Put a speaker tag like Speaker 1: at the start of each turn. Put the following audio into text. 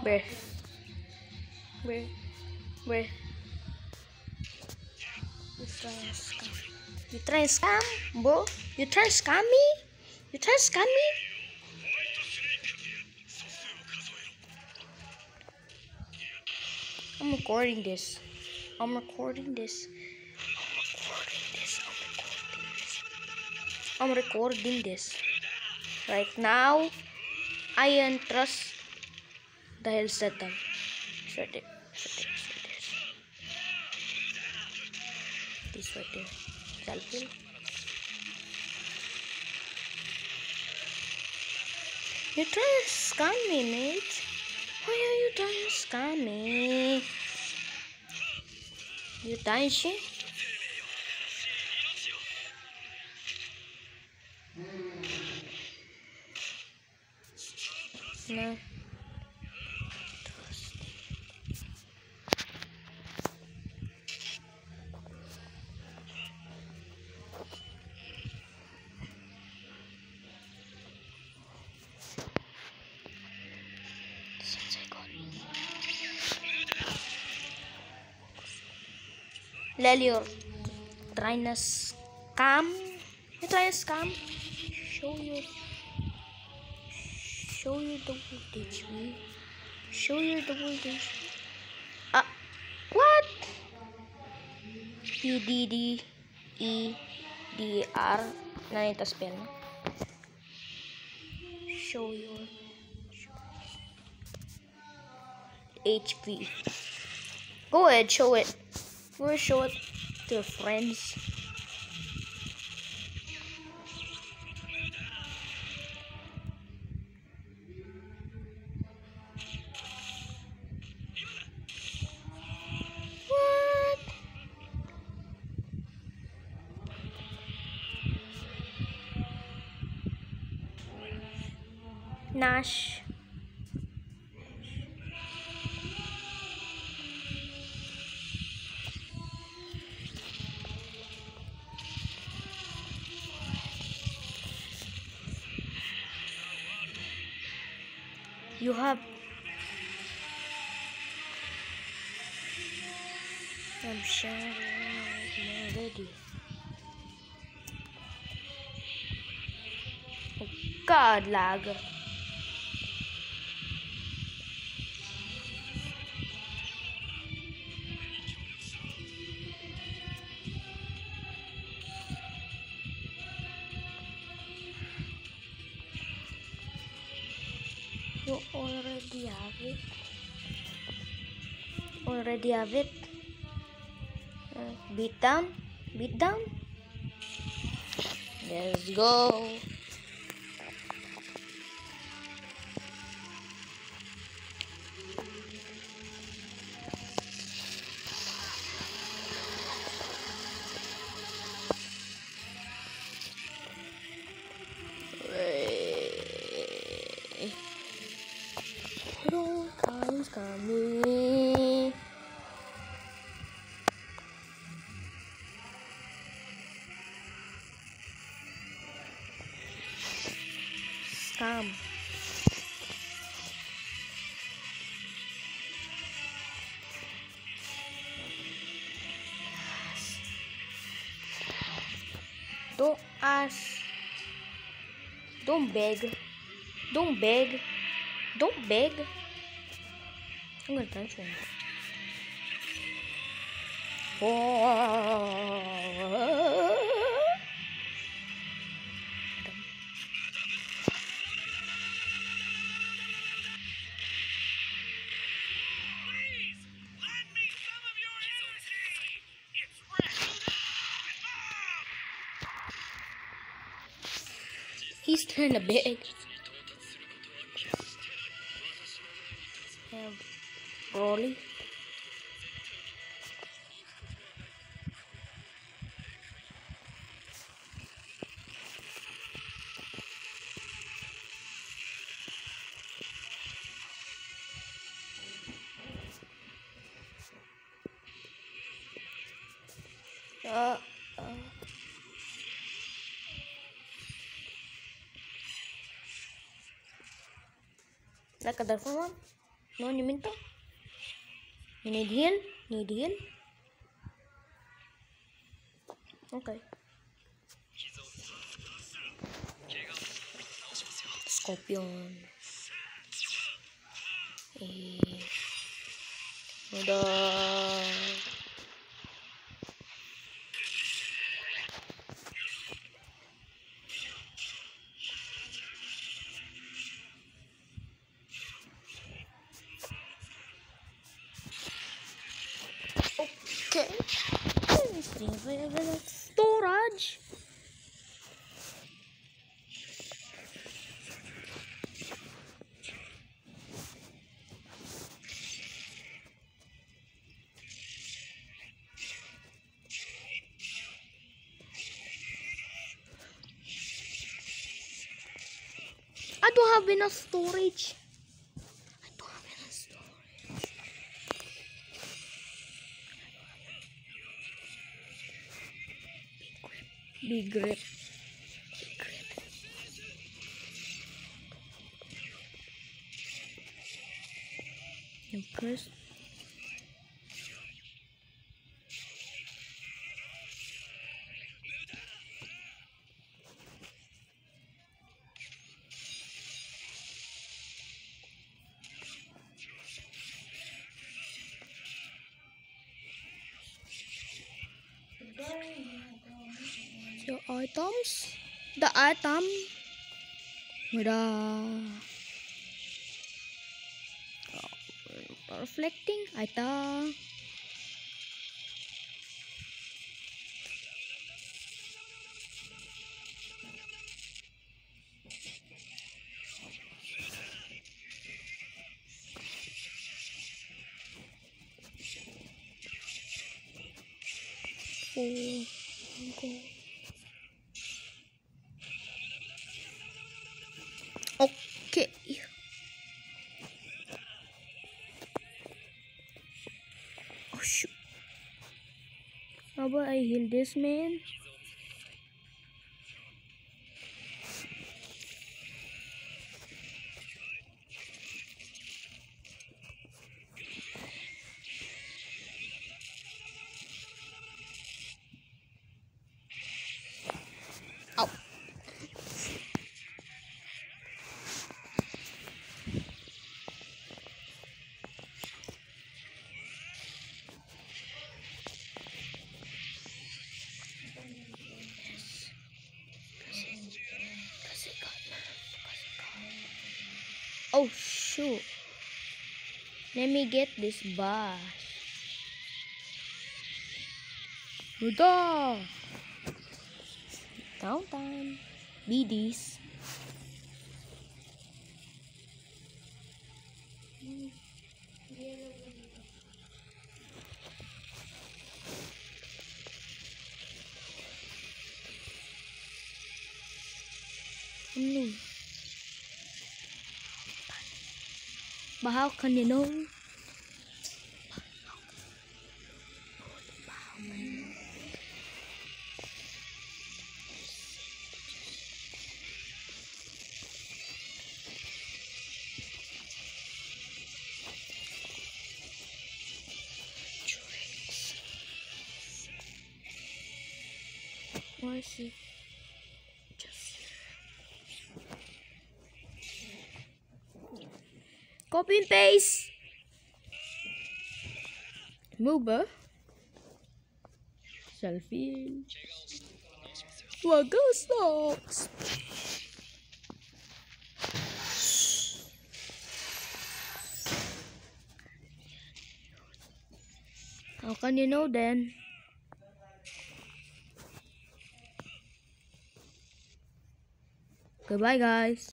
Speaker 1: Where? Where? Where? You try and scam, bro? You try and scam me? You try and scam me? I'm recording this. I'm recording this. I'm recording this. Right now, I don't trust the hell set them. Shut it. This right there. Selfie. You trying to scam me, mate? Why are you trying to scam me? You dying shit? No. Lel, you're trying to scam? You trying to scam? Show your the voltage, me. Show your the voltage. What? PDDEDR. Na ito spell. Show your HP. Go ahead, show it. We'll show it to your friends. What? Nash. You have. I'm sure I'm ready. Oh God, lag. You already have it. Already have it. Beat down. Beat down. Let's go. Time's coming. Scam. Don't ask. Don't beg. Don't beg. Don't beg. I'm gonna transform. Oh. He's trying to beg. Rolly. Like a different one? No, you mean to? You need heal? Need heal? Okay. Scorpion. Udah. Okay. Storage. I don't have enough storage. Big grip. Impressed. Your items. The item. Udah. Reflecting item. Oh, okay. Oh shoot. How about I heal this man? Ow. Oh shoot. Let me get this boss. Udah. Downtime. BDs. Ano? But how can you know? Why is it just copy and paste? Move. Selfie. Swagger stocks. How can you know then? Goodbye, guys.